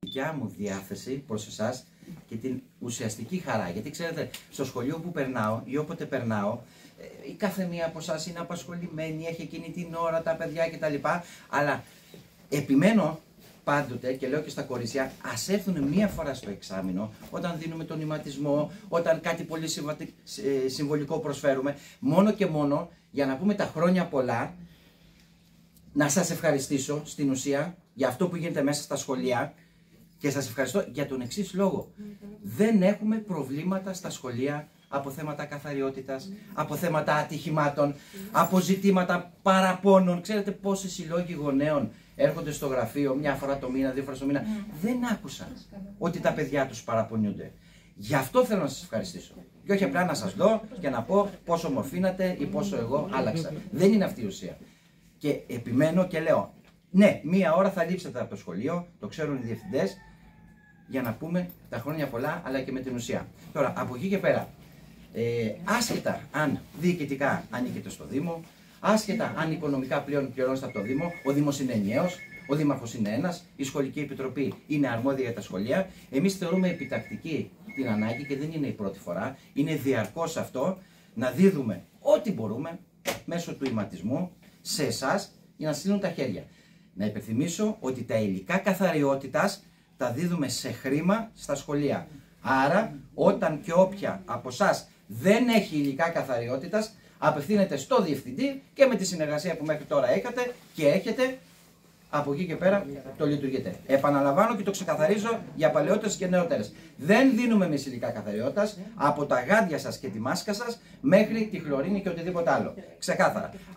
δικιά μου διάθεση προς εσάς και την ουσιαστική χαρά. Γιατί ξέρετε, στο σχολείο που περνάω ή όποτε περνάω, η κάθε μία από εσάς είναι απασχολημένη, έχει εκείνη την ώρα τα παιδιά κτλ. Αλλά επιμένω πάντοτε και λέω και στα κορίτσια, ας έρθουν μία φορά στο εξάμηνο, όταν δίνουμε τον ηματισμό, όταν κάτι πολύ συμβολικό προσφέρουμε, μόνο και μόνο για να πούμε τα χρόνια πολλά, να σας ευχαριστήσω στην ουσία για αυτό που γίνεται μέσα στα σχολεία και σας ευχαριστώ για τον εξής λόγο. Δεν έχουμε προβλήματα στα σχολεία από θέματα καθαριότητας, από θέματα ατυχημάτων, από ζητήματα παραπώνων. Ξέρετε πόσοι συλλόγοι γονέων έρχονται στο γραφείο μια φορά το μήνα, δύο φορές το μήνα. Δεν άκουσα ότι τα παιδιά τους παραπονιούνται. Γι' αυτό θέλω να σας ευχαριστήσω. Και όχι απλά να σας δω και να πω πόσο μορφήνατε ή πόσο εγώ άλλαξα. Δεν είναι αυτή η ουσία. Και επιμένω και λέω, ναι, μία ώρα θα λείψετε από το σχολείο, το ξέρουν οι διευθυντές, για να πούμε τα χρόνια πολλά, αλλά και με την ουσία. Τώρα, από εκεί και πέρα, άσχετα αν διοικητικά ανήκετε στο Δήμο, άσχετα αν οικονομικά πλέον πληρώνεστε από το Δήμο, ο Δήμος είναι ενιαίος, ο Δήμαρχος είναι ένας, η Σχολική Επιτροπή είναι αρμόδια για τα σχολεία. Εμείς θεωρούμε επιτακτική την ανάγκη και δεν είναι η πρώτη φορά, είναι διαρκώς αυτό, να δίδουμε ό,τι μπορούμε μέσω του ηματισμού σε εσάς για να στείλουν τα χέρια. Να υπενθυμίσω ότι τα υλικά καθαριότητας τα δίδουμε σε χρήμα στα σχολεία. Άρα, όταν και όποια από εσάς δεν έχει υλικά καθαριότητας, απευθύνεται στο διευθυντή και με τη συνεργασία που μέχρι τώρα είχατε και έχετε, από εκεί και πέρα το λειτουργείτε. Επαναλαμβάνω και το ξεκαθαρίζω για παλαιότερες και νεότερες. Δεν δίνουμε εμείς υλικά καθαριότητας από τα γάντια σας και τη μάσκα σας μέχρι τη χλωρίνη και οτιδήποτε άλλο. Ξεκάθαρα.